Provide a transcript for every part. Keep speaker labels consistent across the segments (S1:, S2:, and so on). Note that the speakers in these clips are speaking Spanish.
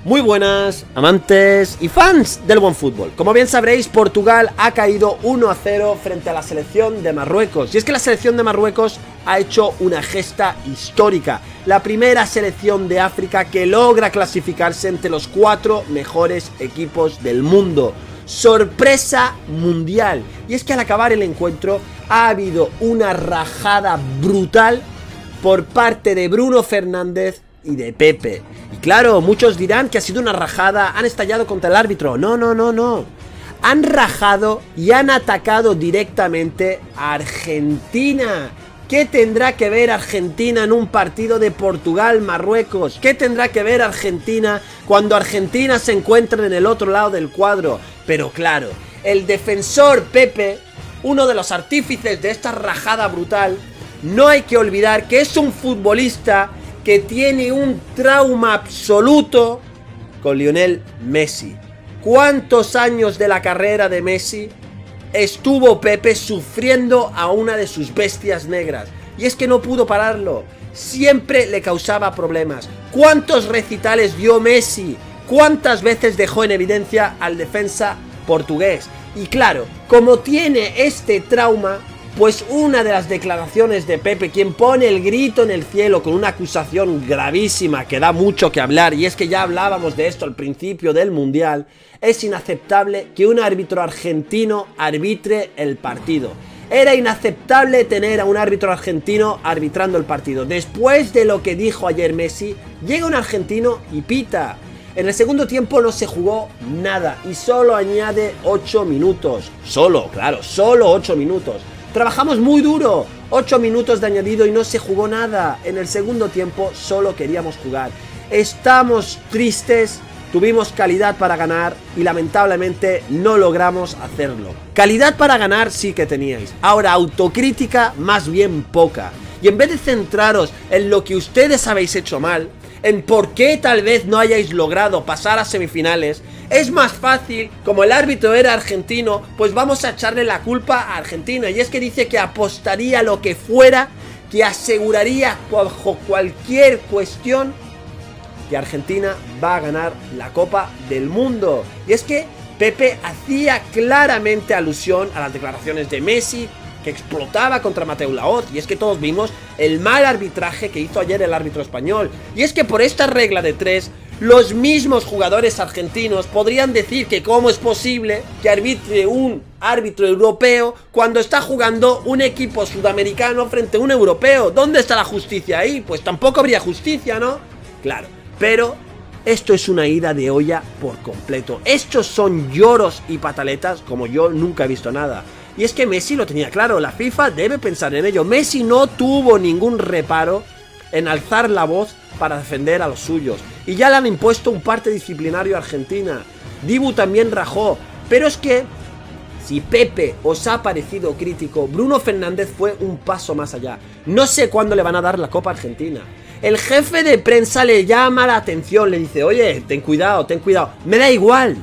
S1: Muy buenas, amantes y fans del buen fútbol. Como bien sabréis, Portugal ha caído 1-0 frente a la selección de Marruecos. Y es que la selección de Marruecos ha hecho una gesta histórica. La primera selección de África que logra clasificarse entre los 4 mejores equipos del mundo. Sorpresa mundial. Y es que al acabar el encuentro ha habido una rajada brutal por parte de Bruno Fernández y de Pepe. Y claro, muchos dirán que ha sido una rajada, han estallado contra el árbitro. No. Han rajado y han atacado directamente a Argentina. ¿Qué tendrá que ver Argentina en un partido de Portugal-Marruecos? ¿Qué tendrá que ver Argentina cuando Argentina se encuentra en el otro lado del cuadro? Pero claro, el defensor Pepe, uno de los artífices de esta rajada brutal, no hay que olvidar que es un futbolista que tiene un trauma absoluto con Lionel Messi. ¿Cuántos años de la carrera de Messi estuvo Pepe sufriendo a una de sus bestias negras? Y es que no pudo pararlo. Siempre le causaba problemas. ¿Cuántos recitales dio Messi? ¿Cuántas veces dejó en evidencia al defensa portugués? Y claro, como tiene este trauma, pues una de las declaraciones de Pepe, quien pone el grito en el cielo con una acusación gravísima que da mucho que hablar, y es que ya hablábamos de esto al principio del Mundial, es inaceptable que un árbitro argentino arbitre el partido. Era inaceptable tener a un árbitro argentino arbitrando el partido. Después de lo que dijo ayer Messi, llega un argentino y pita. En el segundo tiempo no se jugó nada y solo añade 8 minutos. Solo 8 minutos. Trabajamos muy duro, 8 minutos de añadido y no se jugó nada. En el segundo tiempo solo queríamos jugar. Estamos tristes, tuvimos calidad para ganar y lamentablemente no logramos hacerlo. Calidad para ganar sí que teníais. Ahora autocrítica más bien poca. Y en vez de centraros en lo que ustedes habéis hecho mal, en por qué tal vez no hayáis logrado pasar a semifinales, es más fácil, como el árbitro era argentino, pues vamos a echarle la culpa a Argentina. Y es que dice que apostaría lo que fuera, que aseguraría bajo cualquier cuestión que Argentina va a ganar la Copa del Mundo. Y es que Pepe hacía claramente alusión a las declaraciones de Messi, que explotaba contra Mateu Laoz. Y es que todos vimos el mal arbitraje que hizo ayer el árbitro español. Y es que por esta regla de 3, los mismos jugadores argentinos podrían decir que cómo es posible que arbitre un árbitro europeo cuando está jugando un equipo sudamericano frente a un europeo. ¿Dónde está la justicia ahí? Pues tampoco habría justicia, ¿no? Claro, pero esto es una ida de olla por completo. Estos son lloros y pataletas como yo nunca he visto nada. Y es que Messi lo tenía claro, la FIFA debe pensar en ello. Messi no tuvo ningún reparo en alzar la voz para defender a los suyos. Y ya le han impuesto un parte disciplinario a Argentina. Dibu también rajó. Pero es que, si Pepe os ha parecido crítico, Bruno Fernández fue un paso más allá. No sé cuándo le van a dar la Copa a Argentina. El jefe de prensa le llama la atención, le dice, oye, ten cuidado, ten cuidado. Me da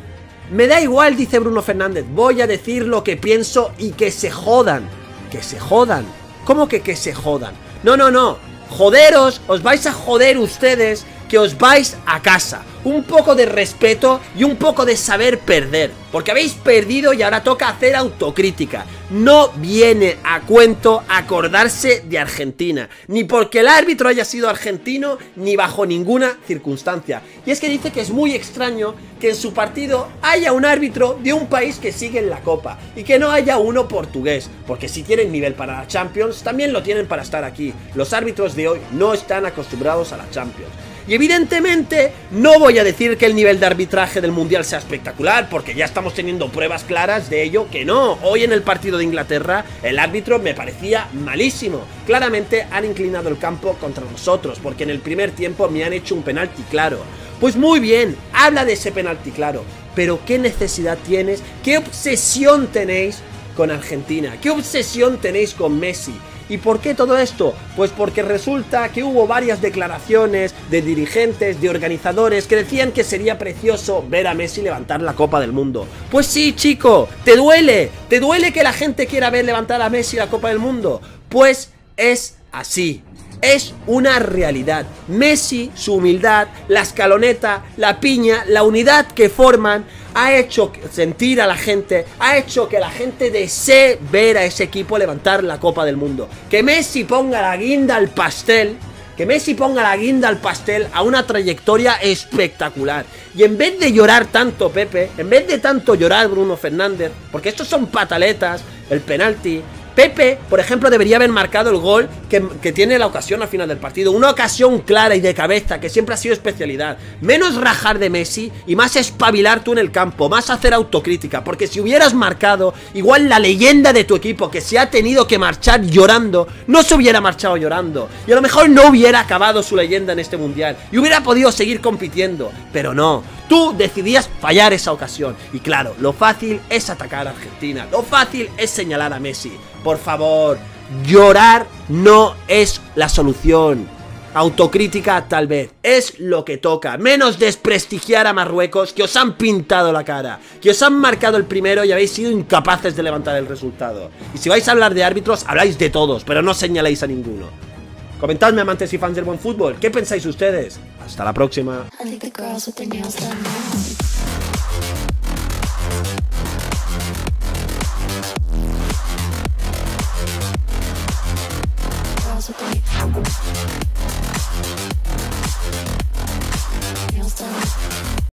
S1: igual, dice Bruno Fernández. Voy a decir lo que pienso y que se jodan. Que se jodan. ¿Cómo que se jodan? No. Joderos, os vais a joder ustedes, que os vais a casa. Un poco de respeto y un poco de saber perder. Porque habéis perdido y ahora toca hacer autocrítica. No viene a cuento acordarse de Argentina. Ni porque el árbitro haya sido argentino, ni bajo ninguna circunstancia. Y es que dice que es muy extraño que en su partido haya un árbitro de un país que sigue en la Copa. Y que no haya uno portugués. Porque si tienen nivel para la Champions, también lo tienen para estar aquí. Los árbitros de hoy no están acostumbrados a la Champions. Y evidentemente no voy a decir que el nivel de arbitraje del Mundial sea espectacular, porque ya estamos teniendo pruebas claras de ello que no. Hoy en el partido de Inglaterra el árbitro me parecía malísimo. Claramente han inclinado el campo contra nosotros, porque en el primer tiempo me han hecho un penalti claro. Pues muy bien, habla de ese penalti claro, pero ¿qué necesidad tienes? ¿Qué obsesión tenéis con Argentina? ¿Qué obsesión tenéis con Messi? ¿Y por qué todo esto? Pues porque resulta que hubo varias declaraciones de dirigentes, de organizadores, que decían que sería precioso ver a Messi levantar la Copa del Mundo. Pues sí, chico, ¿te duele que la gente quiera ver levantar a Messi la Copa del Mundo? Pues es así. es una realidad. Messi, su humildad, la escaloneta, la piña, la unidad que forman ha hecho sentir a la gente, ha hecho que la gente desee ver a ese equipo levantar la Copa del Mundo. Que Messi ponga la guinda al pastel, a una trayectoria espectacular. Y en vez de llorar tanto Pepe, en vez de tanto llorar Bruno Fernández, porque estos son pataletas, el penalti, Pepe, por ejemplo, debería haber marcado el gol que tiene la ocasión al final del partido. Una ocasión clara y de cabeza, que siempre ha sido especialidad. Menos rajar de Messi y más espabilar tú en el campo, más hacer autocrítica. Porque si hubieras marcado, igual la leyenda de tu equipo, que se ha tenido que marchar llorando, no se hubiera marchado llorando. Y a lo mejor no hubiera acabado su leyenda en este mundial. Y hubiera podido seguir compitiendo. Pero no. Tú decidías fallar esa ocasión. Y claro, lo fácil es atacar a Argentina. Lo fácil es señalar a Messi. Por favor, llorar no es la solución. Autocrítica tal vez, es lo que toca. Menos desprestigiar a Marruecos, que os han pintado la cara, que os han marcado el primero y habéis sido incapaces de levantar el resultado. Y si vais a hablar de árbitros, habláis de todos, pero no señaléis a ninguno. Comentadme, amantes y fans del buen fútbol, ¿qué pensáis ustedes? Hasta la próxima.